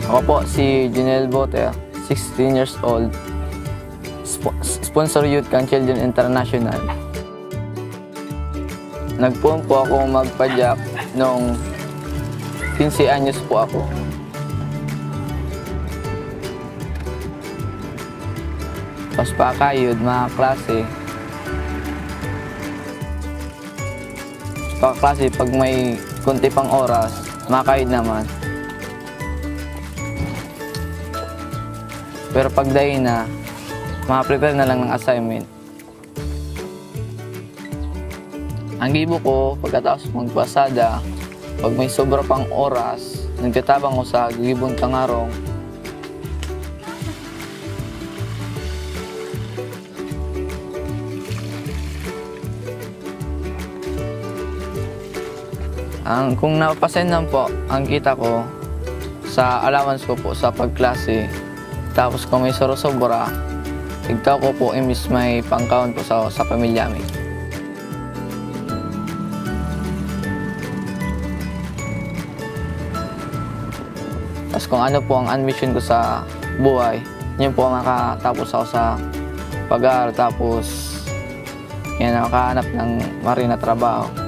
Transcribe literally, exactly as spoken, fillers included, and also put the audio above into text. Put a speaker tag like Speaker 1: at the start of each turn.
Speaker 1: Ako po si Junel Boter, sixteen years old, Sp sponsor Youth Can Children International. Nagpuan po ako magpadyak noong fifteen anyos po ako. Tapos pakayod, mga klase. Mga klase, pag may kunti pang oras, makayod naman. Pero pag dahin na, makaprepare na lang ng assignment. Ang gibo ko, pagkatapos magpasada, pag may sobra pang oras, nagtatabang ko sa gibon kangarong. Ang, kung napasendan po, ang kita ko sa allowance ko po sa pagklase, tapos kung may sobra-sobra, tigtaw ko po imbis may pangkaon po sa, sa pamilya mi. Tapos kung ano po ang ambition ko sa buhay, yun po makatapos ako sa pag-aaral, tapos yan, makahanap ng marina trabaho.